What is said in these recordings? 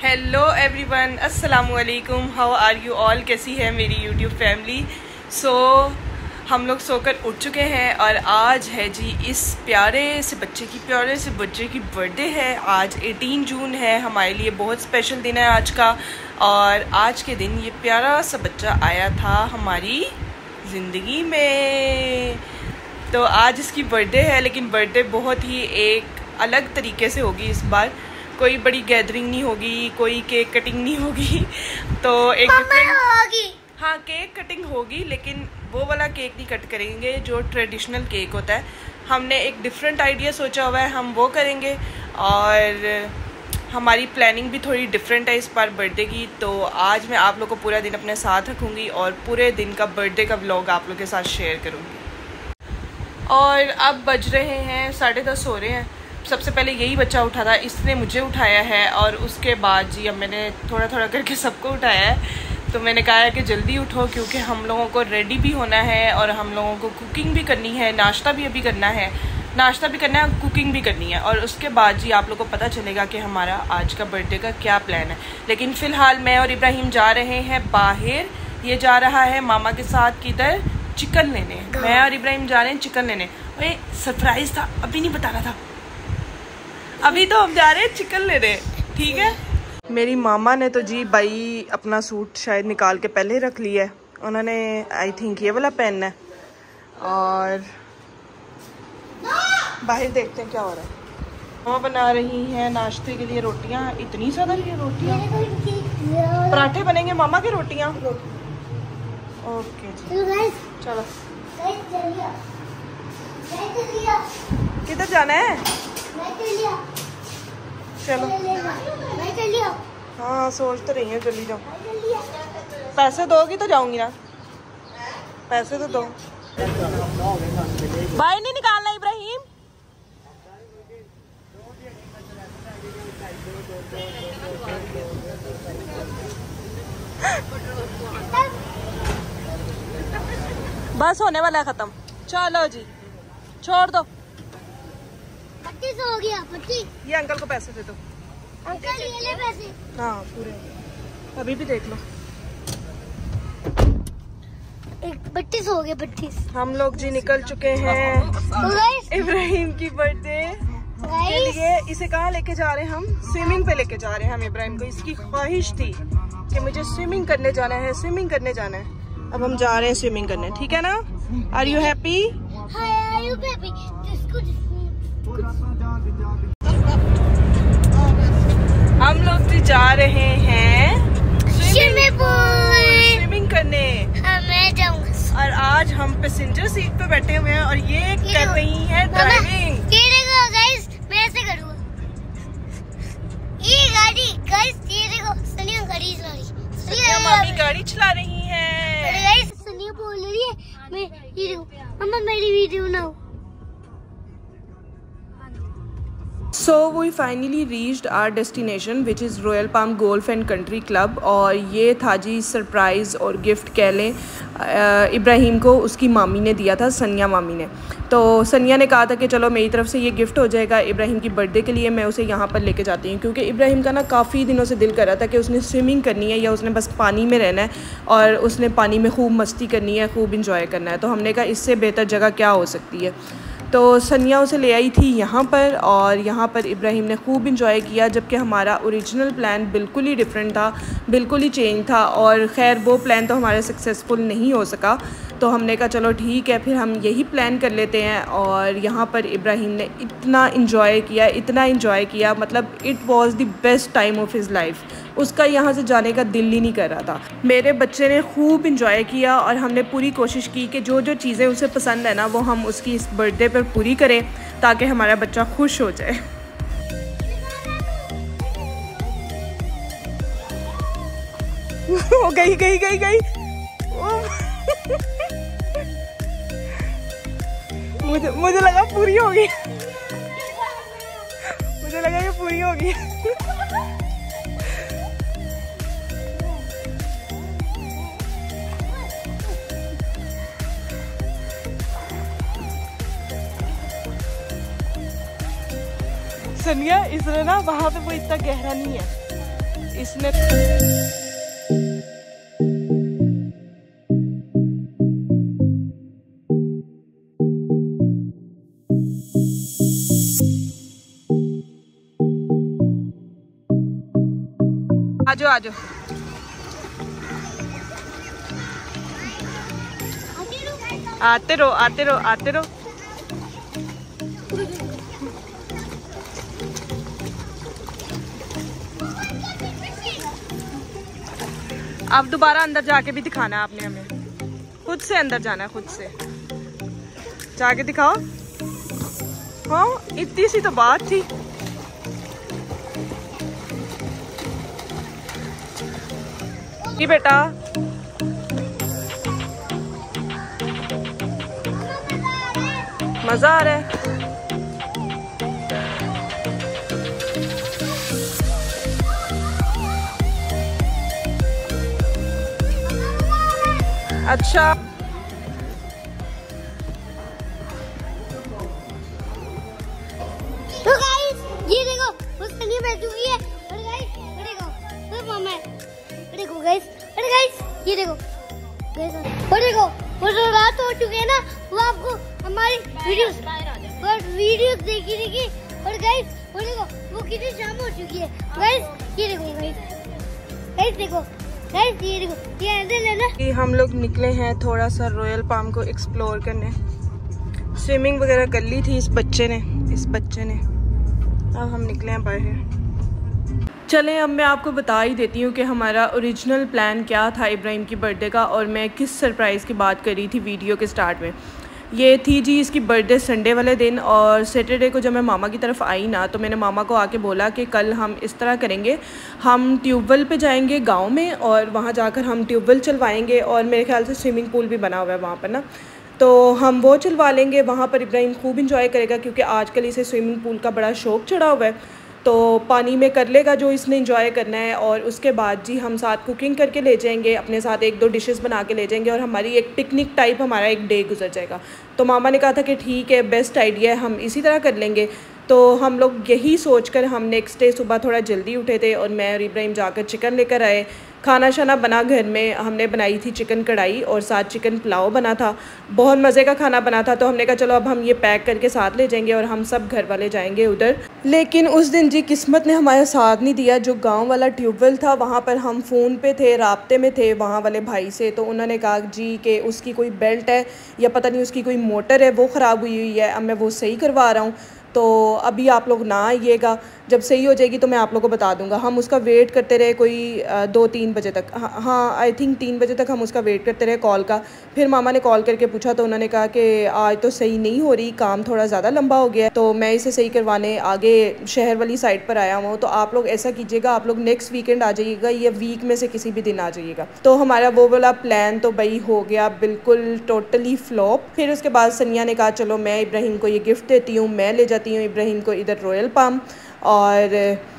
Hello everyone, अस्सलाम वालेकुम। How are you all? कैसी है मेरी यूट्यूब फैमिली? हम लोग सोकर उठ चुके हैं और आज है जी इस प्यारे से बच्चे की बर्थडे है। आज 18 जून है, हमारे लिए बहुत स्पेशल दिन है आज का। और आज के दिन ये प्यारा सा बच्चा आया था हमारी ज़िंदगी में। तो आज इसकी बर्थडे है, लेकिन बर्थडे बहुत ही एक अलग तरीके से होगी इस बार। कोई बड़ी गैदरिंग नहीं होगी, कोई केक कटिंग नहीं होगी। तो एक होगी, हाँ केक कटिंग होगी, लेकिन वो वाला केक नहीं कट करेंगे जो ट्रेडिशनल केक होता है। हमने एक डिफरेंट आइडिया सोचा हुआ है, हम वो करेंगे। और हमारी प्लानिंग भी थोड़ी डिफरेंट है इस बार बर्थडे की। तो आज मैं आप लोग को पूरा दिन अपने साथ रखूँगी और पूरे दिन का बर्थडे का व्लॉग आप लोग के साथ शेयर करूँगी। और अब बज रहे हैं 10:30 हो रहे हैं। सबसे पहले यही बच्चा उठा था, इसने मुझे उठाया है और उसके बाद जी अब मैंने थोड़ा थोड़ा करके सबको उठाया है। तो मैंने कहा है कि जल्दी उठो, क्योंकि हम लोगों को रेडी भी होना है और हम लोगों को कुकिंग भी करनी है, नाश्ता भी अभी करना है, कुकिंग भी करनी है। और उसके बाद जी आप लोगों को पता चलेगा कि हमारा आज का बर्थडे का क्या प्लान है। लेकिन फ़िलहाल मैं और इब्राहिम जा रहे हैं बाहर। ये जा रहा है मामा के साथ किधर, चिकन लेने। मैं और इब्राहिम जा रहे हैं चिकन लेने। और ये सरप्राइज़ था, अभी नहीं बताना था, अभी तो हम जा रहे हैं चिकन लेने, ठीक है। मेरी मामा ने तो जी भाई अपना सूट शायद निकाल के पहले रख लिया है। उन्होंने आई थिंक ये वाला पहनना है। और बाहर देखते हैं क्या हो रहा है। मामा बना रही हैं नाश्ते के लिए रोटियां। इतनी ज़्यादा रोटियां, पराठे बनेंगे मामा की रोटियां। ओके जी, चलो। किधर जाना है? चलो। हाँ सोच तो रही हूँ, जल्दी जाओ। पैसे दोगी तो जाऊंगी ना, पैसे तो दो। भाई नहीं निकालना इब्राहिम। बस होने वाला है खत्म, चलो जी छोड़ दो। 25 हो गया, 25। ये अंकल को पैसे दे दो। अंकल ये ले पैसे। हाँ पूरे, अभी भी देख लो। 32 हो गया, 32। हम लोग जी निकल चुके हैं इब्राहिम की बर्थडे के लिए। इसे कहाँ लेके जा रहे हैं हम? स्विमिंग पे लेके जा रहे हैं हम इब्राहिम को। इसकी ख्वाहिश थी कि मुझे स्विमिंग करने जाना है, स्विमिंग करने जाना है। अब हम जा रहे हैं स्विमिंग करने, ठीक है ना? Are you happy? हम लोग भी जा रहे हैं स्विमिंग करने। मैं जाऊंगा। और आज हम पैसेंजर सीट पे बैठे हुए हैं और ये कर रही है ड्राइविंग। गाइस मैं ऐसे करूँगा। ये गाड़ी गाइस, ये देखो सनिया गाड़ी चला रही है। सनिया मामी गाड़ी चला रही है। गाइस सनिया बोल रही है मैं ये देखो मम्मा मेरी वीडियो बनाओ। So we finally reached our destination which is Royal Palm Golf and Country Club। और ये था जी सरप्राइज़ और गिफ्ट कह लें, इब्राहिम को उसकी मामी ने दिया था, सनिया मामी ने। तो सनिया ने कहा था कि चलो मेरी तरफ से ये गिफ्ट हो जाएगा इब्राहिम की बर्थडे के लिए, मैं उसे यहाँ पर लेके जाती हूँ। क्योंकि इब्राहिम का ना काफ़ी दिनों से दिल कर रहा था कि उसने स्विमिंग करनी है या उसने बस पानी में रहना है और उसने पानी में खूब मस्ती करनी है, खूब इंजॉय करना है। तो हमने कहा इससे बेहतर जगह क्या हो सकती है। तो सनिया उसे ले आई थी यहाँ पर और यहाँ पर इब्राहिम ने खूब इंजॉय किया। जबकि हमारा ओरिजिनल प्लान बिल्कुल ही डिफरेंट था, बिल्कुल ही चेंज था। और ख़ैर वो प्लान तो हमारा सक्सेसफुल नहीं हो सका। तो हमने कहा चलो ठीक है, फिर हम यही प्लान कर लेते हैं। और यहाँ पर इब्राहिम ने इतना इंजॉय किया, मतलब it was the best time of his life. उसका यहाँ से जाने का दिल ही नहीं कर रहा था। मेरे बच्चे ने खूब इंजॉय किया और हमने पूरी कोशिश की कि जो जो चीज़ें उसे पसंद है ना वो हम उसकी इस बर्थडे पर पूरी करें, ताकि हमारा बच्चा खुश हो जाए। वो गई मुझे लगा पूरी होगी, मुझे लगा ये पूरी होगी। सनिया इसलिए ना वहाँ पे वो इतना गहरा नहीं है, इसने आजो आजो आते रहो आते रहो आते रहो। अब दोबारा अंदर जाके भी दिखाना है आपने हमें, खुद से अंदर जाना है, खुद से जाके दिखाओ। हाँ इतनी सी तो बात थी। ये बेटा मजा आ रहा है। अच्छा तो गाइस ये देखो वो सनी बैठ चुकी है। और गाइस देखो वो मामा है। देखो गाइस, अरे गाइस ये देखो गाइस, और देखो वो जो रात हो चुकी है ना, वो आपको हमारी वीडियोस देखी। और गाइस वो देखो वो कितनी शाम हो चुकी है। गाइस ये देखो गाइस देखो गाइस ये देखो ये अंदर है ना। हम लोग निकले हैं थोड़ा सा रॉयल पाम को एक्सप्लोर करने। स्विमिंग वगैरह कर ली थी इस बच्चे ने। अब हम निकले हैं बाहर। चलें अब मैं आपको बता ही देती हूँ कि हमारा ओरिजिनल प्लान क्या था इब्राहिम की बर्थडे का, और मैं किस सरप्राइज़ की बात कर रही थी वीडियो के स्टार्ट में। ये थी जी इसकी बर्थडे संडे वाले दिन, और सैटरडे को जब मैं मामा की तरफ आई ना, तो मैंने मामा को आके बोला कि कल हम इस तरह करेंगे, हम ट्यूबवेल पे जाएंगे गांव में और वहाँ जाकर हम ट्यूबवेल चलवाएंगे, और मेरे ख्याल से स्विमिंग पूल भी बना हुआ है वहाँ पर ना, तो हम वो चलवा लेंगे। वहाँ पर इब्राहिम खूब इंजॉय करेगा क्योंकि आजकल इसे स्विमिंग पूल का बड़ा शौक़ चढ़ा हुआ है, तो पानी में कर लेगा जो इसने इंजॉय करना है। और उसके बाद जी हम साथ कुकिंग करके ले जाएंगे, अपने साथ 1-2 डिशेस बना के ले जाएंगे, और हमारी एक पिकनिक टाइप हमारा एक डे गुजर जाएगा। तो मामा ने कहा था कि ठीक है बेस्ट आइडिया है, हम इसी तरह कर लेंगे। तो हम लोग यही सोचकर हम नेक्स्ट डे सुबह थोड़ा जल्दी उठे थे, और मैं और इब्राहिम जाकर चिकन लेकर आए। खाना शाना बना घर में, हमने बनाई थी चिकन कढ़ाई और साथ चिकन पुलाव बना था। बहुत मज़े का खाना बना था। तो हमने कहा चलो अब हम ये पैक करके साथ ले जाएंगे और हम सब घर वाले जाएंगे उधर। लेकिन उस दिन जी किस्मत ने हमारा साथ नहीं दिया। जो गांव वाला ट्यूबवेल था वहाँ पर हम फ़ोन पे थे, राब्ते में थे वहाँ वाले भाई से, तो उन्होंने कहा जी कि उसकी कोई बेल्ट है या पता नहीं उसकी कोई मोटर है वो ख़राब हुई है, अब मैं वो सही करवा रहा हूँ, तो अभी आप लोग ना आइएगा, जब सही हो जाएगी तो मैं आप लोगों को बता दूंगा। हम उसका वेट करते रहे कोई 2-3 बजे तक, हाँ आई थिंक 3 बजे तक हम उसका वेट करते रहे कॉल का। फिर मामा ने कॉल करके पूछा तो उन्होंने कहा कि आज तो सही नहीं हो रही, काम थोड़ा ज़्यादा लंबा हो गया, तो मैं इसे सही करवाने आगे शहर वाली साइड पर आया हूँ। तो आप लोग ऐसा कीजिएगा, आप लोग नेक्स्ट वीकेंड आ जाइएगा या वीक में से किसी भी दिन आ जाइएगा। तो हमारा वो वाला प्लान तो भाई हो गया बिल्कुल टोटली फ्लॉप। फिर उसके बाद सनिया ने कहा चलो मैं इब्राहिम को ये गिफ्ट देती हूँ, मैं ले जाती हूँ इब्राहिम को इधर रॉयल पाम। और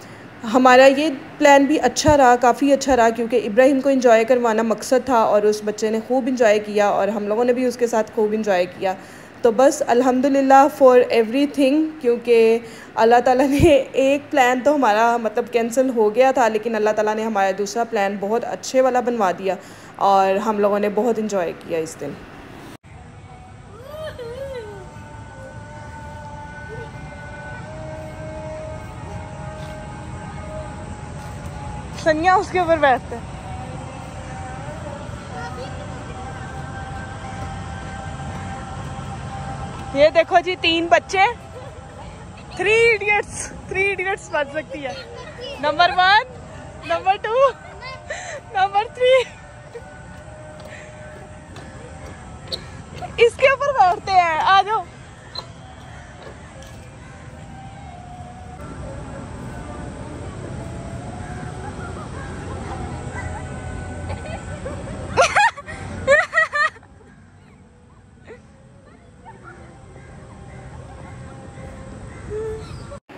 हमारा ये प्लान भी अच्छा रहा, काफ़ी अच्छा रहा, क्योंकि इब्राहिम को एंजॉय करवाना मकसद था और उस बच्चे ने खूब एंजॉय किया और हम लोगों ने भी उसके साथ खूब एंजॉय किया। तो बस अल्हम्दुलिल्लाह फॉर एवरीथिंग, क्योंकि अल्लाह ताला ने एक प्लान तो हमारा मतलब कैंसिल हो गया था, लेकिन अल्लाह ताला ने हमारा दूसरा प्लान बहुत अच्छे वाला बनवा दिया और हम लोगों ने बहुत एंजॉय किया इस दिन। सनिया उसके ऊपर बैठते हैं। ये देखो जी 3 बच्चे, 3 इडियट्स बन सकती है। नंबर 1, नंबर 2, नंबर 3 इसके ऊपर बैठते हैं। आ जाओ।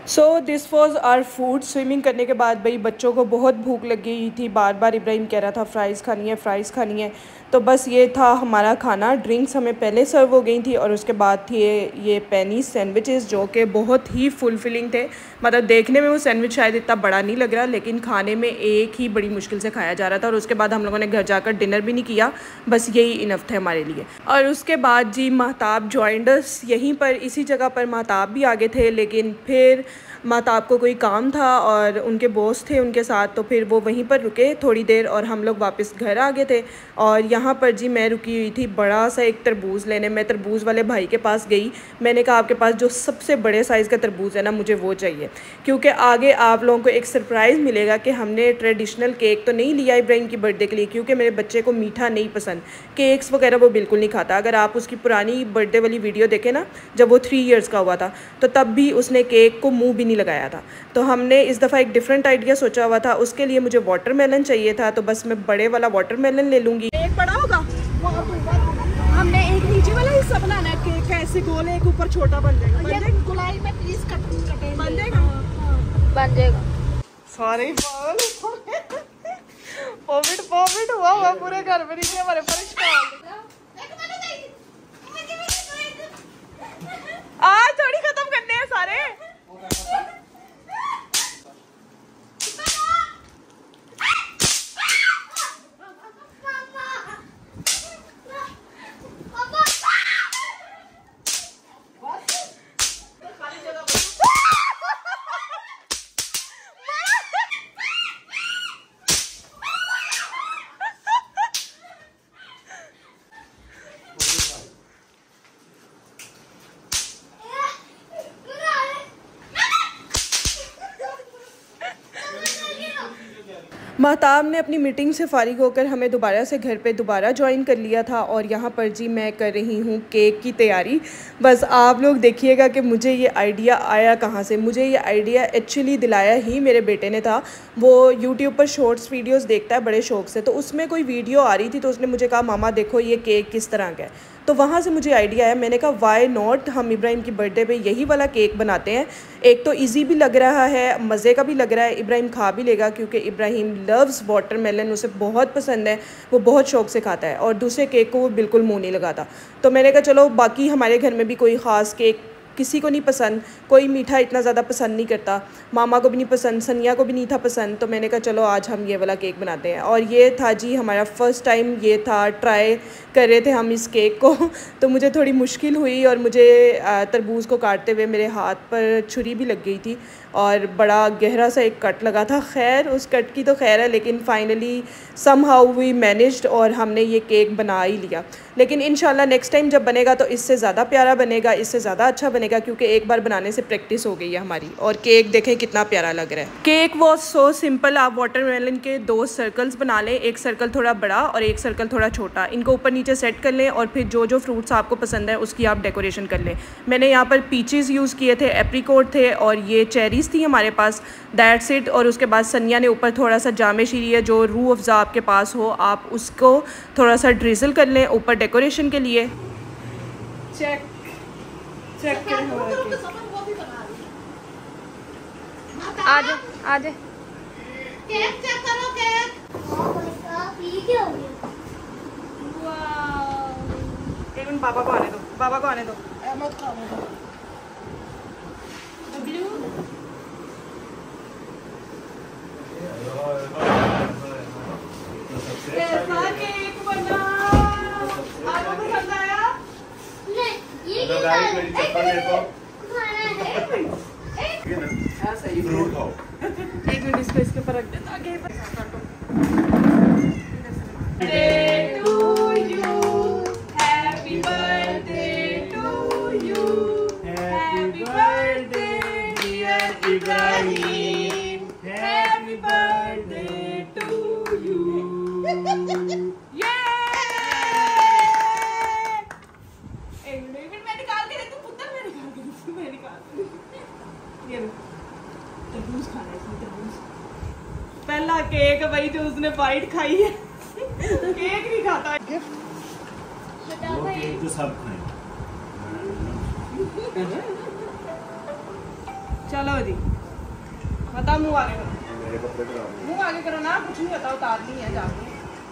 So this was our food. Swimming करने के बाद भाई बच्चों को बहुत भूख लग गई थी, बार बार इब्राहिम कह रहा था फ़्राइज़ खानी है, फ़्राइज़ खानी है। तो बस ये था हमारा खाना। ड्रिंक्स हमें पहले सर्व हो गई थी और उसके बाद थी ये पेनी सैंडविचेस जो कि बहुत ही फुलफिलिंग थे। मतलब देखने में वो सैंडविच शायद इतना बड़ा नहीं लग रहा, लेकिन खाने में एक ही बड़ी मुश्किल से खाया जा रहा था। और उसके बाद हम लोगों ने घर जाकर डिनर भी नहीं किया, बस यही इनफ थे हमारे लिए। और उसके बाद जी महताब जॉइंड अस यहीं पर, इसी जगह पर महताब भी आगे थे, लेकिन फिर महताब को कोई काम था और उनके बॉस थे उनके साथ, तो फिर वो वहीं पर रुके थोड़ी देर और हम लोग वापस घर आ गए थे। और यहाँ पर जी मैं रुकी हुई थी बड़ा सा एक तरबूज लेने। मैं तरबूज़ वाले भाई के पास गई, मैंने कहा आपके पास जो सबसे बड़े साइज़ का तरबूज है ना, मुझे वो चाहिए, क्योंकि आगे आप लोगों को एक सरप्राइज़ मिलेगा कि हमने ट्रेडिशनल केक तो नहीं लिया इब्राहिम की बर्थडे के लिए, क्योंकि मेरे बच्चे को मीठा नहीं पसंद, केक्स वगैरह वो बिल्कुल नहीं खाता। अगर आप उसकी पुरानी बर्थडे वाली वीडियो देखें ना, जब वो 3 ईयर्स का हुआ था, तो तब भी उसने केक को मुँह भी नहीं लगाया था। तो हमने इस दफ़ा एक डिफरेंट आइडिया सोचा हुआ था, उसके लिए मुझे वाटरमेलन चाहिए था, तो बस मैं बड़े वाला वाटरमेलन ले लूँगी। एक बड़ा होगा, हमने एक नीचे वाला हिस्सा बनाना है, केक का ऐसे गोल, एक ऊपर छोटा बन जाएगा। गुलाई में पीस कटेंगे, बन जाएगा, बन जाएगा। सारे पॉविट हुआ पूरे घर में, नीचे हमारे आज थोड़ी खत्म करने हैं सारे। महताब ने अपनी मीटिंग से फ़ारिग होकर हमें दोबारा से घर पे दोबारा ज्वाइन कर लिया था और यहाँ पर जी मैं कर रही हूँ केक की तैयारी। बस आप लोग देखिएगा कि मुझे ये आइडिया आया कहाँ से। मुझे ये आइडिया एक्चुअली दिलाया ही मेरे बेटे ने था। वो यूट्यूब पर शॉर्ट्स वीडियोस देखता है बड़े शौक़ से, तो उसमें कोई वीडियो आ रही थी तो उसने मुझे कहा मामा देखो ये केक किस तरह का है। तो वहाँ से मुझे आइडिया आया, मैंने कहा वाई नॉट, हम इब्राहिम की बर्थडे पे यही वाला केक बनाते हैं। एक तो इजी भी लग रहा है, मज़े का भी लग रहा है, इब्राहिम खा भी लेगा क्योंकि इब्राहिम लव्स वाटरमेलन, उसे बहुत पसंद है, वो बहुत शौक़ से खाता है और दूसरे केक को वो बिल्कुल मुँह नहीं लगाता। तो मैंने कहा चलो, बाकी हमारे घर में भी कोई ख़ास केक किसी को नहीं पसंद, कोई मीठा इतना ज़्यादा पसंद नहीं करता, मामा को भी नहीं पसंद, सनिया को भी नहीं था पसंद, तो मैंने कहा चलो आज हम ये वाला केक बनाते हैं। और ये था जी हमारा फ़र्स्ट टाइम, ये था ट्राई कर रहे थे हम इस केक को। तो मुझे थोड़ी मुश्किल हुई और मुझे तरबूज को काटते हुए मेरे हाथ पर छुरी भी लग गई थी और बड़ा गहरा सा एक कट लगा था। खैर उस कट की तो खैर है, लेकिन फ़ाइनली समहाउ वी मैनेज्ड और हमने ये केक बना ही लिया। लेकिन इंशाल्लाह नेक्स्ट टाइम जब बनेगा तो इससे ज़्यादा प्यारा बनेगा, इससे ज़्यादा अच्छा बनेगा, क्योंकि एक बार बनाने से प्रैक्टिस हो गई है हमारी। और केक देखें कितना प्यारा लग रहा है। Cake was so simple. आप वाटरमेलन के 2 सर्कल्स बना लें, एक सर्कल थोड़ा बड़ा और एक सर्कल थोड़ा छोटा, इनको ऊपर नीचे सेट कर लें और फिर जो जो फ्रूट्स आपको पसंद है उसकी आप डेकोरेशन कर लें। मैंने यहाँ पर पीचेस यूज़ किए थे, एप्रीकोट थे और ये चेरीज़ थी हमारे पास, दैट्स इट। और उसके बाद सनिया ने ऊपर थोड़ा सा जामे शीरी है, जो रूह अफ़ज़ा आपके पास हो आप उसको थोड़ा सा ड्रिज़ल कर लें ऊपर डेकोरेशन के लिए। चेक आजा आजा केक चेक करो केक। ये क्या हो गया? वाह, एक मिनट बाबा को आने दो, बाबा को आने दो। मत खाओ ब्लू। कैसा केक बना, आपको पसंद आया? नहीं, ये तो गाइस मेरी चप्पल देखो। ऐसा ही फ्रूट खाओ। एक मिनट इसके ऊपर रख दे ताकि Birthday to you, happy birthday to you, happy birthday dear Ibrahim, happy birthday to you. Yeah! एक मिनट मैं निकाल के देती हूँ पुत्र, मैं निकाल के देती हूँ, मैं निकाल के देती हूँ। ये लो, तरबूज खाना है इसमें, तरबूज। पहला केक भाई जो उसने बाइट खाई है, केक नहीं खाता। गिफ्ट वो केक तो सब खाएं। चलो जी, बताओ मुंह आगे करो, मेरे कपड़े खराब हो मुंह आगे करो ना, कुछ नहीं होता, उतारनी है जाके,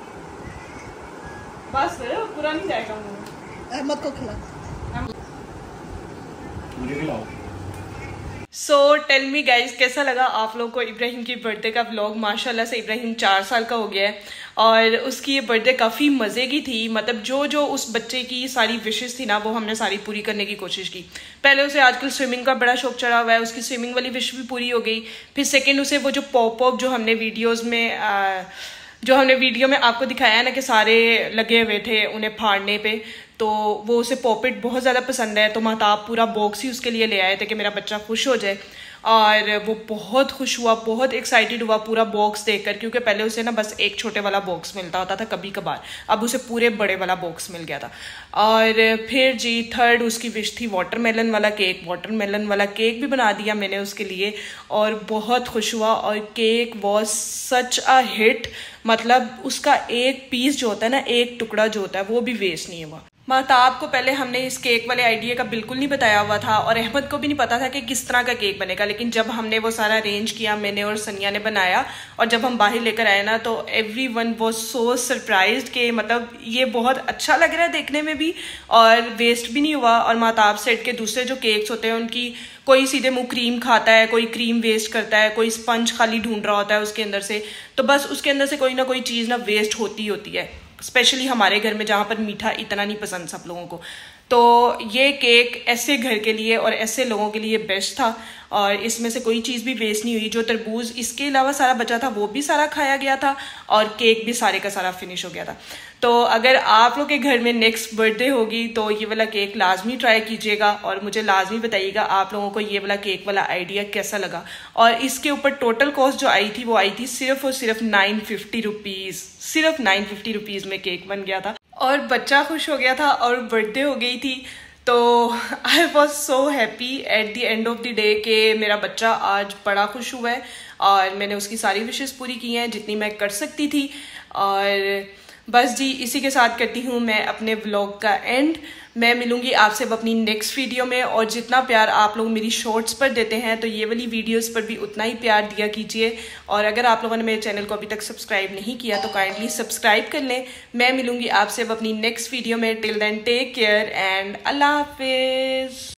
बस पूरा नहीं जाएगा मुंह। अहमद को खिला। गए। मुझे खिलाओ। सो टेल मी गाइज, कैसा लगा आप लोग को इब्राहिम की बर्थडे का व्लॉग। माशाल्लाह से इब्राहिम 4 साल का हो गया है और उसकी ये बर्थडे काफ़ी मज़े की थी। मतलब जो जो उस बच्चे की सारी विशेस थी ना, वो हमने सारी पूरी करने की कोशिश की। पहले उसे आजकल स्विमिंग का बड़ा शौक चढ़ा हुआ है, उसकी स्विमिंग वाली विश भी पूरी हो गई। फिर सेकेंड उसे वो जो पॉप जो हमने वीडियो में आपको दिखाया ना कि सारे लगे हुए थे उन्हें फाड़ने पे, तो वो उसे पॉपेट बहुत ज़्यादा पसंद है। तो महताब पूरा बॉक्स ही उसके लिए ले आए थे कि मेरा बच्चा खुश हो जाए, और वो बहुत खुश हुआ, बहुत एक्साइटेड हुआ पूरा बॉक्स देखकर, क्योंकि पहले उसे ना बस एक छोटे वाला बॉक्स मिलता होता था कभी कभार, अब उसे पूरे बड़े वाला बॉक्स मिल गया था। और फिर जी थर्ड उसकी विश थी वाटरमेलन वाला केक। वाटरमेलन वाला केक भी बना दिया मैंने उसके लिए और बहुत खुश हुआ, और cake was such a hit. मतलब उसका एक पीस जो होता है ना, एक टुकड़ा जो होता है, वो भी वेस्ट नहीं हुआ। महताब को पहले हमने इस केक वाले आइडिया का बिल्कुल नहीं बताया हुआ था, और अहमद को भी नहीं पता था कि किस तरह का केक बनेगा। लेकिन जब हमने वो सारा अरेंज किया, मैंने और सनिया ने बनाया, और जब हम बाहर लेकर आए ना, तो एवरीवन वाज सो सरप्राइज्ड कि मतलब ये बहुत अच्छा लग रहा है देखने में भी, और वेस्ट भी नहीं हुआ। और महताब सेट के दूसरे जो केक्स होते हैं उनकी कोई सीधे मुंह क्रीम खाता है, कोई क्रीम वेस्ट करता है, कोई स्पंज खाली ढूंढ रहा होता है उसके अंदर से। तो बस उसके अंदर से कोई ना कोई चीज़ ना वेस्ट होती है, स्पेशली हमारे घर में जहाँ पर मीठा इतना नहीं पसंद सब लोगों को। तो ये केक ऐसे घर के लिए और ऐसे लोगों के लिए बेस्ट था, और इसमें से कोई चीज़ भी वेस्ट नहीं हुई। जो तरबूज इसके अलावा सारा बचा था वो भी सारा खाया गया था, और केक भी सारे का सारा फिनिश हो गया था। तो अगर आप लोग के घर में नेक्स्ट बर्थडे होगी तो ये वाला केक लाजमी ट्राई कीजिएगा, और मुझे लाजमी बताइएगा आप लोगों को ये वाला केक वाला आइडिया कैसा लगा। और इसके ऊपर टोटल कॉस्ट जो आई थी वो आई थी सिर्फ और सिर्फ 950 रुपीज़। सिर्फ 950 रुपीज़ में केक बन गया था, और बच्चा खुश हो गया था, और बर्थडे हो गई थी। तो I was so happy at the end of the day कि मेरा बच्चा आज बड़ा खुश हुआ है, और मैंने उसकी सारी विशेस पूरी की हैं जितनी मैं कर सकती थी। और बस जी, इसी के साथ करती हूँ मैं अपने व्लॉग का एंड। मैं मिलूंगी आपसे अपनी नेक्स्ट वीडियो में, और जितना प्यार आप लोग मेरी शॉर्ट्स पर देते हैं तो ये वाली वीडियोस पर भी उतना ही प्यार दिया कीजिए। और अगर आप लोगों ने मेरे चैनल को अभी तक सब्सक्राइब नहीं किया तो काइंडली सब्सक्राइब कर लें। मैं मिलूंगी आपसे अपनी नेक्स्ट वीडियो में। Till then take care and अल्लाह हाफिज।